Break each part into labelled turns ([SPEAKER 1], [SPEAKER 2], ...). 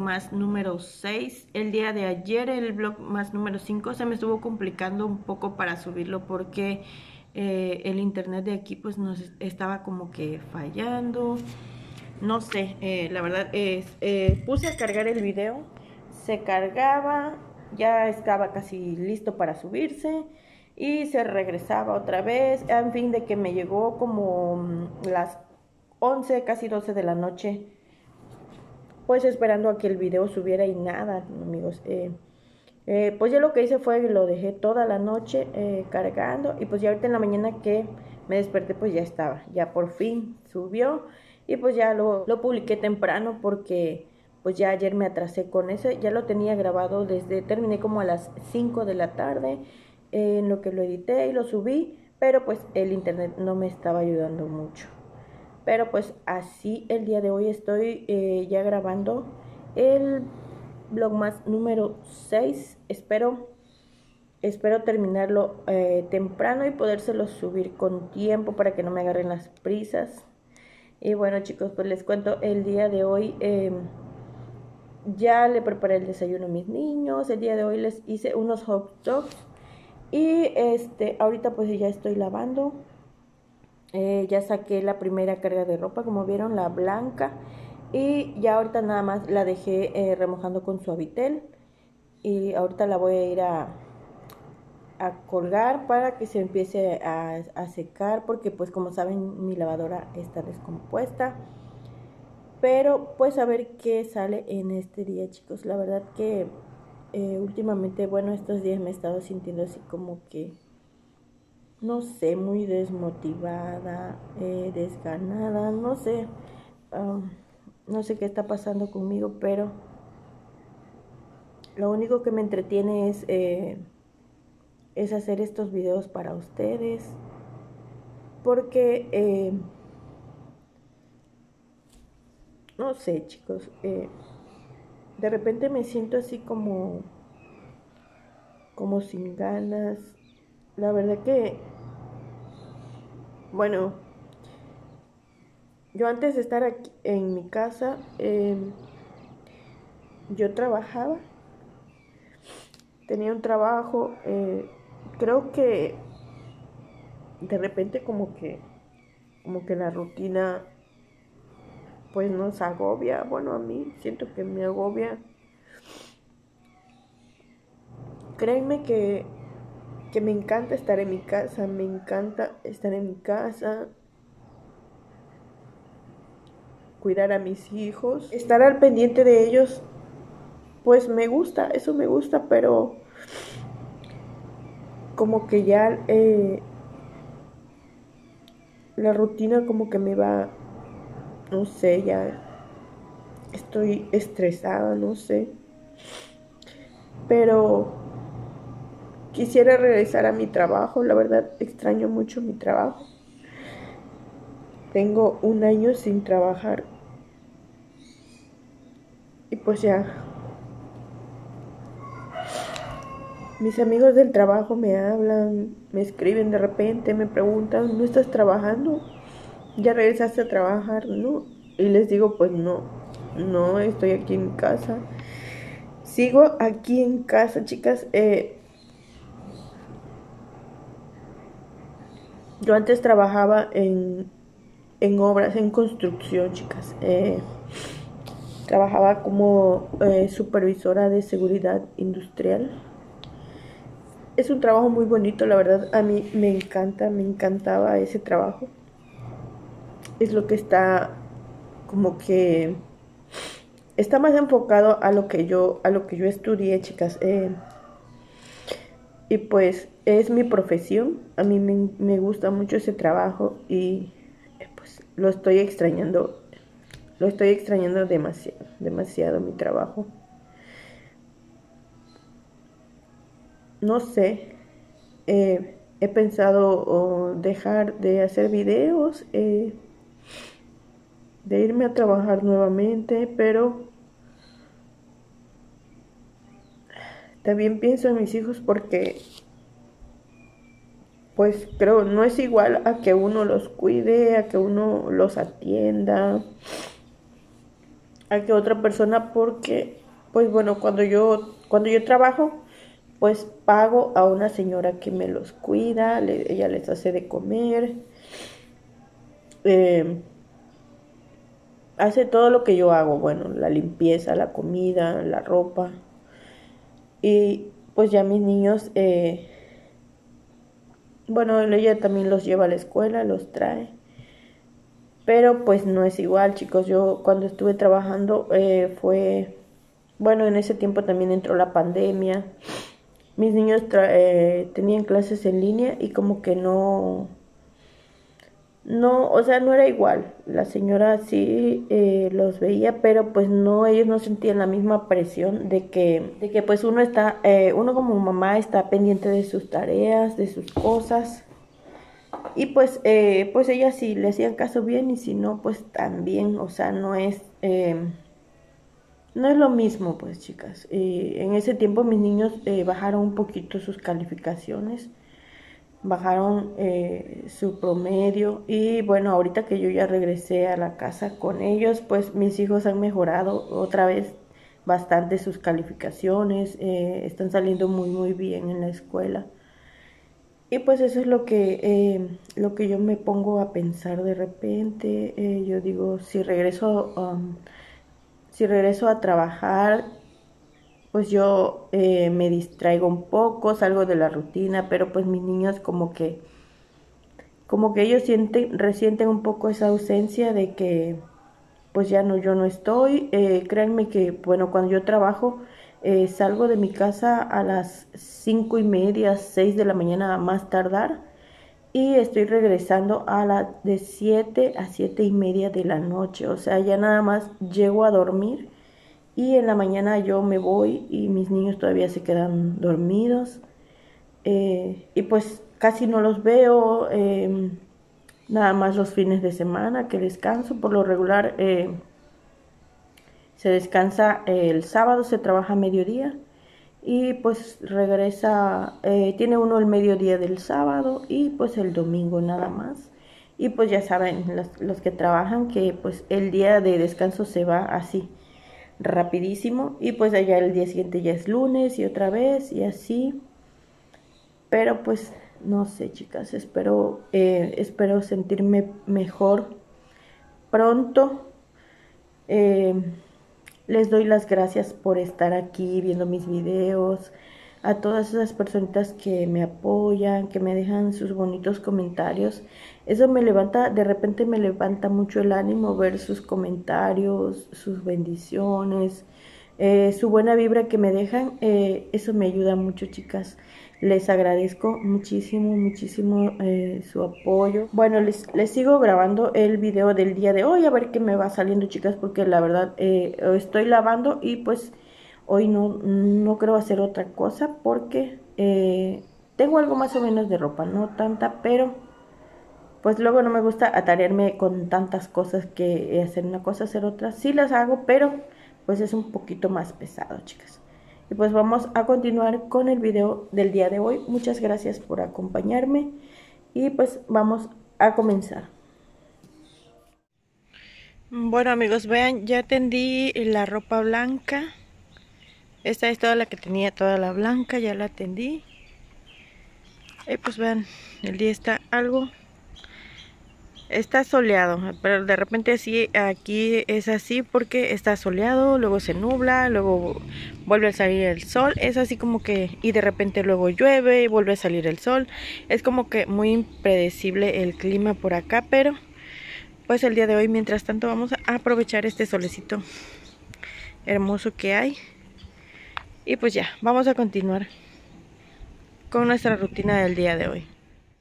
[SPEAKER 1] más número 6. El día de ayer el vlog más número 5 se me estuvo complicando un poco para subirlo porque el internet de aquí pues nos estaba como que fallando. No sé, la verdad puse a cargar el video, se cargaba, ya estaba casi listo para subirse y se regresaba otra vez, en fin, de que me llegó como las 11, casi 12 de la noche, pues esperando a que el video subiera y nada, amigos. Pues yo lo que hice fue que lo dejé toda la noche cargando y pues ya ahorita en la mañana que me desperté pues ya estaba, ya por fin subió y pues ya lo publiqué temprano porque pues ya ayer me atrasé con eso, ya lo tenía grabado terminé como a las 5 de la tarde en lo que lo edité y lo subí, pero pues el internet no me estaba ayudando mucho. Pero pues así el día de hoy estoy ya grabando el vlogmas número 6. Espero terminarlo temprano y podérselo subir con tiempo para que no me agarren las prisas. Y bueno, chicos, pues les cuento el día de hoy. Ya le preparé el desayuno a mis niños. El día de hoy les hice unos hot dogs. Y ahorita pues ya estoy lavando. Ya saqué la primera carga de ropa, como vieron, la blanca. Y ya ahorita nada más la dejé remojando con suavitel. Y ahorita la voy a ir a colgar para que se empiece a secar. Porque pues como saben mi lavadora está descompuesta. Pero pues a ver qué sale en este día, chicos. La verdad que últimamente, bueno, estos días me he estado sintiendo así como que no sé, muy desmotivada, desganada, no sé, no sé qué está pasando conmigo, pero lo único que me entretiene es hacer estos videos para ustedes, porque, no sé, chicos, de repente me siento así como sin ganas, la verdad que, bueno, yo antes de estar aquí en mi casa, yo trabajaba, tenía un trabajo, creo que de repente como que la rutina pues nos agobia, bueno, a mí siento que me agobia. Créanme que me encanta estar en mi casa, me encanta estar en mi casa, cuidar a mis hijos, estar al pendiente de ellos, pues me gusta, eso me gusta, pero como que ya la rutina como que me va, no sé, ya estoy estresada, no sé, pero quisiera regresar a mi trabajo, la verdad extraño mucho mi trabajo. Tengo un año sin trabajar y pues ya mis amigos del trabajo me hablan, me escriben de repente, me preguntan, ¿no estás trabajando? ¿Ya regresaste a trabajar? No. Y les digo, pues no, no, estoy aquí en casa. Sigo aquí en casa, chicas. Yo antes trabajaba en obras, en construcción, chicas. Trabajaba como supervisora de seguridad industrial. Es un trabajo muy bonito, la verdad. A mí me encanta, me encantaba ese trabajo. Es lo que está como que está más enfocado a lo que yo estudié, chicas. Y pues es mi profesión. A mí me gusta mucho ese trabajo y pues lo estoy extrañando. Lo estoy extrañando demasiado, demasiado mi trabajo. No sé, he pensado dejar de hacer videos, de irme a trabajar nuevamente, pero también pienso en mis hijos porque pues creo no es igual a que uno los cuide, a que uno los atienda, a que otra persona, porque pues bueno, cuando yo trabajo, pues pago a una señora que me los cuida, ella les hace de comer, eh, hace todo lo que yo hago, bueno, la limpieza, la comida, la ropa. Y pues ya mis niños, bueno, ella también los lleva a la escuela, los trae. Pero pues no es igual, chicos. Yo cuando estuve trabajando bueno, en ese tiempo también entró la pandemia. Mis niños tenían clases en línea y como que no, o sea, no era igual. La señora sí los veía, pero pues no, ellos no sentían la misma presión de que pues uno como mamá está pendiente de sus tareas, de sus cosas. Y pues ellas sí le hacían caso bien y si no, pues también, o sea, no es lo mismo, pues chicas. En ese tiempo mis niños bajaron un poquito sus calificaciones, bajaron su promedio y bueno, ahorita que yo ya regresé a la casa con ellos, pues mis hijos han mejorado otra vez bastante sus calificaciones, están saliendo muy muy bien en la escuela. Y pues eso es lo que yo me pongo a pensar de repente. Yo digo, si regreso a trabajar, pues yo me distraigo un poco, salgo de la rutina, pero pues mis niños como que ellos resienten un poco esa ausencia de que pues ya no, yo no estoy. Créanme que, bueno, cuando yo trabajo, salgo de mi casa a las 5:30, 6 de la mañana a más tardar. Y estoy regresando de 7 a 7:30 de la noche. O sea, ya nada más llego a dormir. Y en la mañana yo me voy y mis niños todavía se quedan dormidos. Y pues casi no los veo. Nada más los fines de semana que descanso. Por lo regular se descansa el sábado, se trabaja a mediodía y pues regresa, tiene uno el mediodía del sábado y pues el domingo nada más. Y pues ya saben los que trabajan que pues el día de descanso se va así rapidísimo y pues allá el día siguiente ya es lunes y otra vez y así. Pero pues no sé, chicas, espero sentirme mejor pronto. Eh, Les doy las gracias por estar aquí viendo mis videos, a todas esas personitas que me apoyan, que me dejan sus bonitos comentarios. Eso de repente me levanta mucho el ánimo ver sus comentarios, sus bendiciones, su buena vibra que me dejan. Eso me ayuda mucho, chicas. Les agradezco muchísimo, muchísimo su apoyo. Bueno, les sigo grabando el video del día de hoy, a ver qué me va saliendo, chicas, porque la verdad estoy lavando y pues hoy no creo hacer otra cosa porque tengo algo más o menos de ropa, no tanta, pero pues luego no me gusta atarearme con tantas cosas que hacer una cosa, hacer otra. Sí las hago, pero pues es un poquito más pesado, chicas. Y pues vamos a continuar con el video del día de hoy. Muchas gracias por acompañarme y pues vamos a comenzar. Bueno, amigos, vean, ya tendí la ropa blanca. Esta es toda la que tenía, toda la blanca, ya la tendí. Y pues vean, el día está soleado, pero de repente así, aquí es así porque está soleado, luego se nubla, luego vuelve a salir el sol, es así como que, y de repente luego llueve y vuelve a salir el sol. Es como que muy impredecible el clima por acá, pero pues el día de hoy, mientras tanto, vamos a aprovechar este solecito hermoso que hay. Y pues ya, vamos a continuar con nuestra rutina del día de hoy.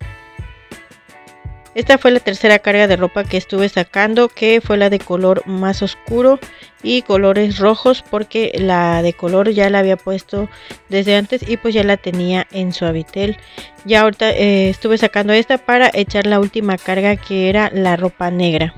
[SPEAKER 1] Esta fue la tercera carga de ropa que estuve sacando, que fue la de color más oscuro y colores rojos, porque la de color ya la había puesto desde antes y pues ya la tenía en Suavitel. Ya ahorita estuve sacando esta para echar la última carga, que era la ropa negra.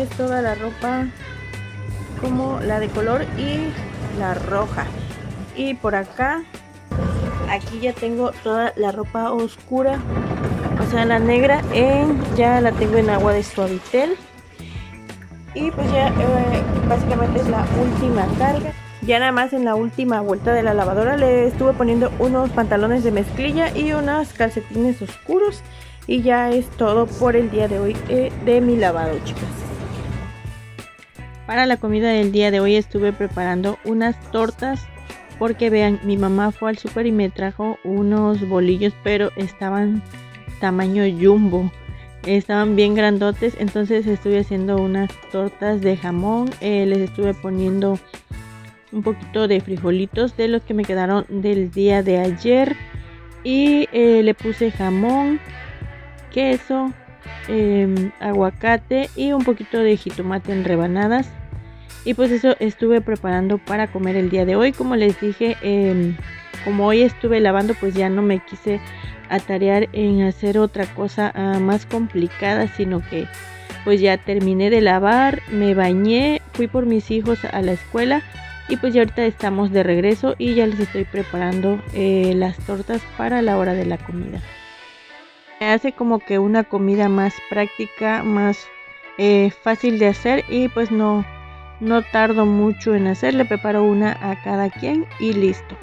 [SPEAKER 1] es toda la ropa como la de color y la roja. Y por acá, aquí ya tengo toda la ropa oscura, o sea la negra, ya la tengo en agua de Suavitel. Y pues ya básicamente es la última carga. Ya nada más en la última vuelta de la lavadora le estuve poniendo unos pantalones de mezclilla y unos calcetines oscuros. Y ya es todo por el día de hoy de mi lavado, chicas. Para la comida del día de hoy estuve preparando unas tortas. Porque vean, mi mamá fue al súper y me trajo unos bolillos, pero estaban tamaño jumbo. Estaban bien grandotes, entonces estuve haciendo unas tortas de jamón. Les estuve poniendo un poquito de frijolitos de los que me quedaron del día de ayer. Y le puse jamón, queso, aguacate y un poquito de jitomate en rebanadas. Y pues eso estuve preparando para comer el día de hoy. Como les dije, como hoy estuve lavando, pues ya no me quise atarear en hacer otra cosa más complicada, sino que pues ya terminé de lavar, me bañé, fui por mis hijos a la escuela y pues ya ahorita estamos de regreso y ya les estoy preparando las tortas para la hora de la comida. Me hace como que una comida más práctica, más fácil de hacer y pues no tardo mucho en hacer. Le preparo una a cada quien y listo.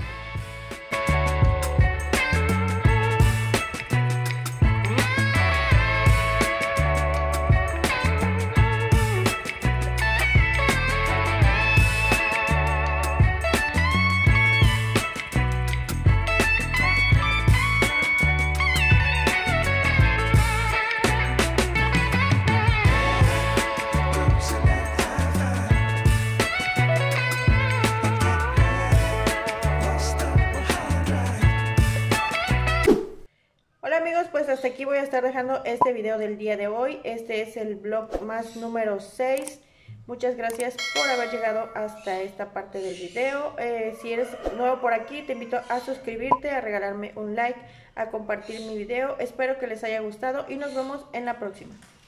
[SPEAKER 1] Hola amigos, pues hasta aquí voy a estar dejando este video del día de hoy. Este es el vlog más número 6. Muchas gracias por haber llegado hasta esta parte del video. Si eres nuevo por aquí, te invito a suscribirte, a regalarme un like, a compartir mi video. Espero que les haya gustado y nos vemos en la próxima.